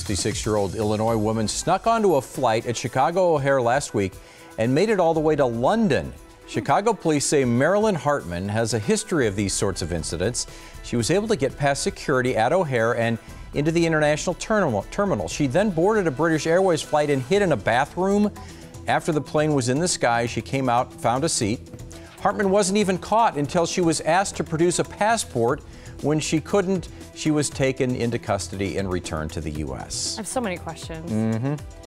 66-year-old Illinois woman snuck onto a flight at Chicago O'Hare last week and made it all the way to London. Chicago police say Marilyn Hartman has a history of these sorts of incidents. She was able to get past security at O'Hare and into the international terminal. She then boarded a British Airways flight and hid in a bathroom. After the plane was in the sky, she came out, found a seat. Hartman wasn't even caught until she was asked to produce a passport. When she couldn't, she was taken into custody and returned to the U.S. I have so many questions.